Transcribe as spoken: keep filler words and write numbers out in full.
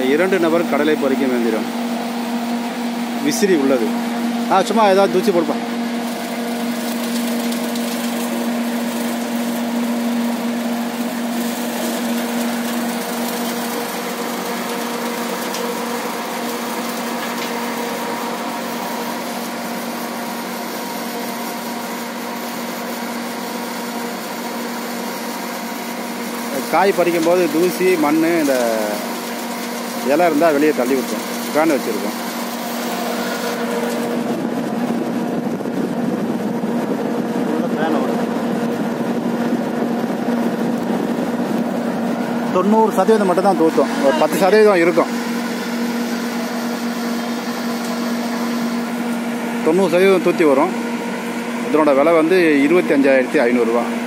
இரண்டு நபர் கடலை பறிக்கும் இயந்திரம் விசிறி உள்ளது. ஆ சும்மா ஏதாவது தூச்சி போடுப்பா. காய் பறிக்கும் போது தூசி மண் இந்த இலை இருந்தால் வெளியே தள்ளி விட்டோம். ஃபேன் வச்சுருக்கோம். ஃபேன் ஓடும். தொண்ணூறு சதவீதம் மட்டும் தான் தூத்தோம். ஒரு பத்து சதவீதம் இருக்கும். தொண்ணூறு சதவீதம் தூத்தி வரும். இதனோட விலை வந்து இருபத்தி அஞ்சாயிரத்தி ஐநூறுரூவா.